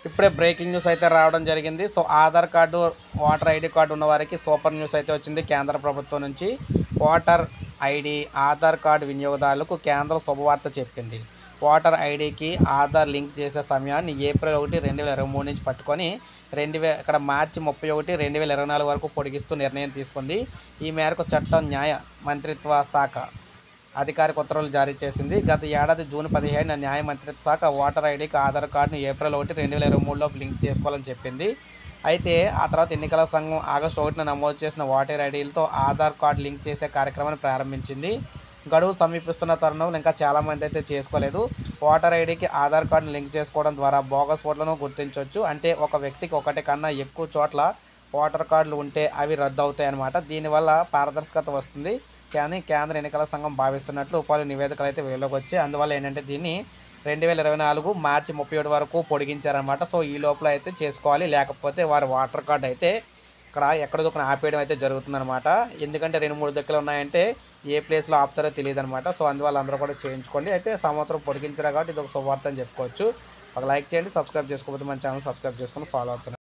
ఇప్పుడే breaking news అయితే రావడం జరిగింది. So Aadhaar card, voter ID card ఉన్న వారికి సూపర్ న్యూస్ అయితే వచ్చింది కేంద్ర ప్రభుత్వం నుంచి. ఓటర్ ఐడి, ఆధార్ కార్డు వినియోగదారులకు కేంద్రం శుభవార్త చెప్పింది. ఓటర్ ఐడికి ఆధార్ లింక్ చేసే సమయాన్ని ఏప్రిల్ 1, 2023 నుంచి పట్టుకొని ఇక్కడ మార్చి 31, 2024 వరకు పొడిగిస్తూ నిర్ణయం తీసుకుంది. ఈ మేరకు చట్టం న్యాయ మంత్రిత్వ శాఖ అధికారిక ఉత్తర్వులు జారీ చేసింది. గత ఏడాది జూన్ 17న న్యాయ మంత్రిత్వ శాఖ ఓటర్ ఐడికి ఆధార్ కార్డును ఏప్రిల్ 1, 2023లోపు లింక్ చేసుకోవాలని చెప్పింది. అయితే ఆ తర్వాత ఎన్నికల సంఘం ఆగస్టు 1న నమోదు చేసిన ఓటర్ ఐడీలతో ఆధార్ కార్డు లింక్ చేసే కార్యక్రమాన్ని ప్రారంభించింది. గడువు సమీపిస్తున్న తరుణంలో ఇంకా చాలామంది అయితే చేసుకోలేదు. ఓటర్ ఐడికి ఆధార్ కార్డును లింక్ చేసుకోవడం ద్వారా బోగస్ ఓట్లను గుర్తించవచ్చు. అంటే ఒక వ్యక్తికి ఒకటి కన్నా ఎక్కువ చోట్ల ఓటర్ కార్డులు ఉంటే అవి రద్దు అవుతాయి అన్నమాట. దీనివల్ల పారదర్శకత వస్తుంది కానీ కేంద్ర ఎన్నికల సంఘం భావిస్తున్నట్లు పలు నివేదికలు అయితే వెలుగులోకి వచ్చాయి. అందువల్ల ఏంటంటే దీన్ని 2024 మార్చి 31 వరకు పొడిగించారనమాట. సో ఈ లోపల అయితే చేసుకోవాలి, లేకపోతే వారి ఓటర్ కార్డు అయితే ఇక్కడ ఎక్కడ దొక్కన ఆపేయడం అయితే జరుగుతుందన్నమాట. ఎందుకంటే 2-3 దిక్కులు ఉన్నాయంటే ఏ ప్లేస్లో ఆపుతారో తెలియదు అనమాట. సో అందువల్ల అందరూ కూడా చేయించుకోండి. అయితే సంవత్సరం పొడిగించారు కాబట్టి ఇది ఒక శుభవార్త అని చెప్పుకోవచ్చు. ఒక లైక్ చేయండి, సబ్స్క్రైబ్ చేసుకోకపోతే మన ఛానల్ సబ్స్క్రైబ్ చేసుకొని ఫాలో అవుతున్నాను.